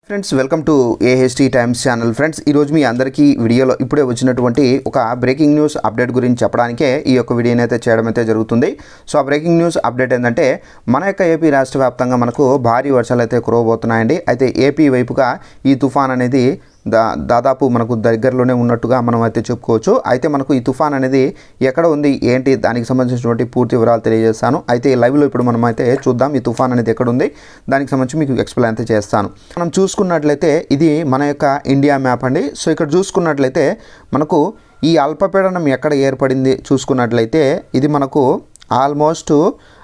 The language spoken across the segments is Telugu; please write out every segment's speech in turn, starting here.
Friends welcome to AHT Times channel. Friends ఈరోజు మీ అందరికీ వీడియోలో ఇప్పుడే వచ్చినటువంటి ఒక బ్రేకింగ్ న్యూస్ అప్డేట్ గురించి చెప్పడానికే ఈ యొక్క వీడియోని అయితే చేయడం అయితే జరుగుతుంది. సో ఆ బ్రేకింగ్ న్యూస్ అప్డేట్ ఏంటంటే మన యొక్క ఏపీ రాష్ట్ర వ్యాప్తంగా మనకు భారీ వర్షాలు అయితే కురవబోతున్నాయండి. అయితే ఏపీ వైపుగా ఈ తుఫాన్ అనేది దాదాపు మనకు దగ్గరలోనే ఉన్నట్టుగా మనం అయితే చెప్పుకోవచ్చు. అయితే మనకు ఈ తుఫాన్ అనేది ఎక్కడ ఉంది ఏంటి దానికి సంబంధించినటువంటి పూర్తి వివరాలు తెలియజేస్తాను. అయితే లైవ్లో ఇప్పుడు మనం అయితే చూద్దాం ఈ తుఫాన్ అనేది ఎక్కడ ఉంది, దానికి సంబంధించి మీకు ఎక్స్ప్లెయిన్ అయితే చేస్తాను. మనం చూసుకున్నట్లయితే ఇది మన యొక్క ఇండియా మ్యాప్ అండి. సో ఇక్కడ చూసుకున్నట్లయితే మనకు ఈ అల్పపీడనం ఎక్కడ ఏర్పడింది చూసుకున్నట్లయితే ఇది మనకు ఆల్మోస్ట్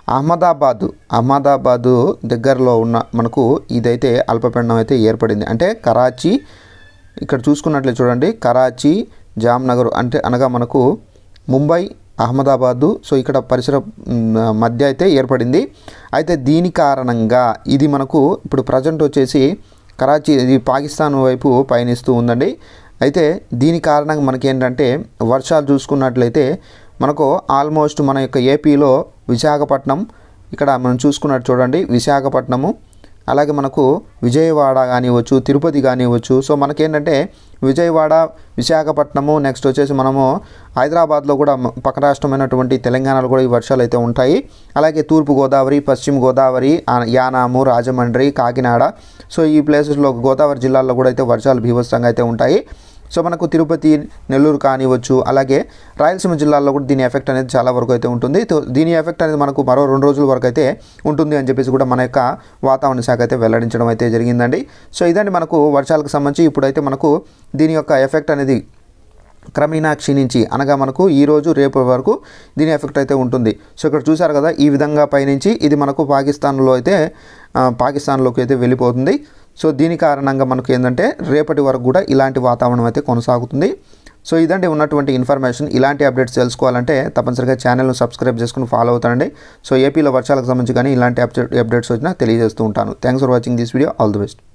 అహ్మదాబాదు దగ్గరలో ఉన్న మనకు ఇదైతే అల్పపీడనం అయితే ఏర్పడింది. అంటే కరాచీ ఇక్కడ చూసుకున్నట్లయితే చూడండి, కరాచీ జామ్నగర్ అంటే అనగా మనకు ముంబై అహ్మదాబాదు సో ఇక్కడ పరిసర మధ్య అయితే ఏర్పడింది. అయితే దీని కారణంగా ఇది మనకు ఇప్పుడు ప్రజెంట్ వచ్చేసి కరాచీ ఇది పాకిస్తాన్ వైపు పయనిస్తూ ఉందండి. అయితే దీని కారణంగా మనకేంటంటే వర్షాలు చూసుకున్నట్లయితే మనకు ఆల్మోస్ట్ మన యొక్క ఏపీలో విశాఖపట్నం ఇక్కడ మనం చూసుకున్నట్టు చూడండి, విశాఖపట్నము అలాగే మనకు విజయవాడ కానివ్వచ్చు, తిరుపతి కానివ్వచ్చు. సో మనకేంటంటే విజయవాడ, విశాఖపట్నము, నెక్స్ట్ వచ్చేసి మనము హైదరాబాద్లో కూడా పక్క రాష్ట్రమైనటువంటి తెలంగాణలో కూడా ఈ వర్షాలు అయితే ఉంటాయి. అలాగే తూర్పు గోదావరి, పశ్చిమ గోదావరి, యానాము, రాజమండ్రి, కాకినాడ సో ఈ ప్లేసెస్లో గోదావరి జిల్లాల్లో కూడా అయితే వర్షాలు బీభత్సంగా అయితే ఉంటాయి. సో మనకు తిరుపతి, నెల్లూరు కానివ్వచ్చు, అలాగే రాయలసీమ జిల్లాల్లో కూడా దీని ఎఫెక్ట్ అనేది చాలా వరకు అయితే ఉంటుంది. దీని ఎఫెక్ట్ అనేది మనకు మరో 2 రోజుల వరకు అయితే ఉంటుంది అని చెప్పేసి కూడా మన యొక్క వాతావరణ శాఖ అయితే వెల్లడించడం అయితే జరిగిందండి. సో ఇదండి మనకు వర్షాలకు సంబంధించి ఇప్పుడైతే మనకు దీని యొక్క ఎఫెక్ట్ అనేది క్రమేణా క్షీణించి అనగా మనకు ఈరోజు రేపు వరకు దీని ఎఫెక్ట్ అయితే ఉంటుంది. సో ఇక్కడ చూసారు కదా, ఈ విధంగా పయనించి ఇది మనకు పాకిస్తాన్లోకి అయితే వెళ్ళిపోతుంది. సో దీని కారణంగా మనకు ఏంటంటే రేపటి వరకు కూడా ఇలాంటి వాతావరణం అయితే కొనసాగుతుంది. సో ఇదండి ఉన్నటువంటి ఇన్ఫర్మేషన్. ఇలాంటి అప్డేట్స్ తెలుసుకోవాలంటే తప్పనిసరిగా ఛానల్ను సబ్స్క్రైబ్ చేసుకుని ఫాలో అవుతానండి. సో ఏపీలో వర్షాలకు సంబంధించి కానీ ఇలాంటి అప్డేట్స్ వచ్చినా తెలియజేస్తూ ఉంటాను. Thanks for watching this video. All the best.